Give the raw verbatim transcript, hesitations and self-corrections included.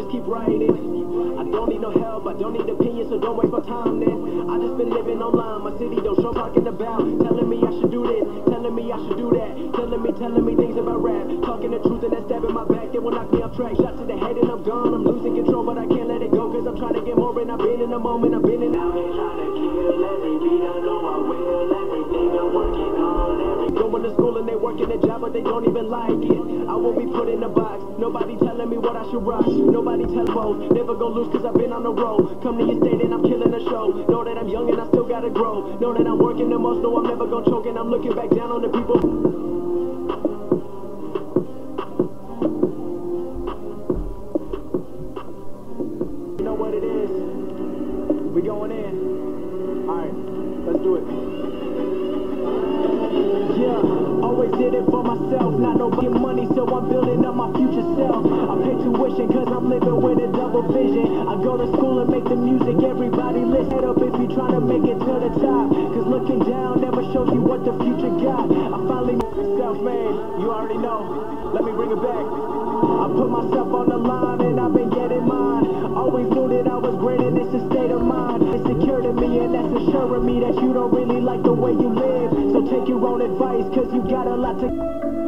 just keep writing. I don't need no help, I don't need opinions, so don't waste my time then. I just been living online, my city don't show talking about. Telling me I should do this, telling me I should do that. Telling me, telling me things about rap. Talking the truth and that stab in my back, they will knock me off track. Shot to the head and I'm gone, I'm losing control, but I can't let it go. Cause I'm trying to get more and I've been in the moment, I've been in out here trying to kill every beat, I know I will. Everything I'm working on, every going to school and they working a job, but they don't even like it. I won't be put in a box, nobody telling me what I should rock. Nobody tell both, never gonna lose cause I've been on the road. Come to your state and I'm killing the show. Know that I'm young and I still gotta grow. Know that I'm working the most, know I'm never gonna choke. And I'm looking back down on the people. You know what it is? We going in. Alright, let's do it. Yeah, always did it for myself, not no fucking money, so I'm building up my future self. I pay tuition cause I'm living with a double vision. I go to school and make the music, everybody listen. Head up if you trying to make it to the top, cause looking down never shows you what the future got. I finally self-made, you already know, let me bring it back. I put myself on the line and I've been getting mine. Always knew that I was great and it's a state of mind. It's secure to me and that's assuring me that you don't really like the way you live. So take your own advice cause you got a lot to...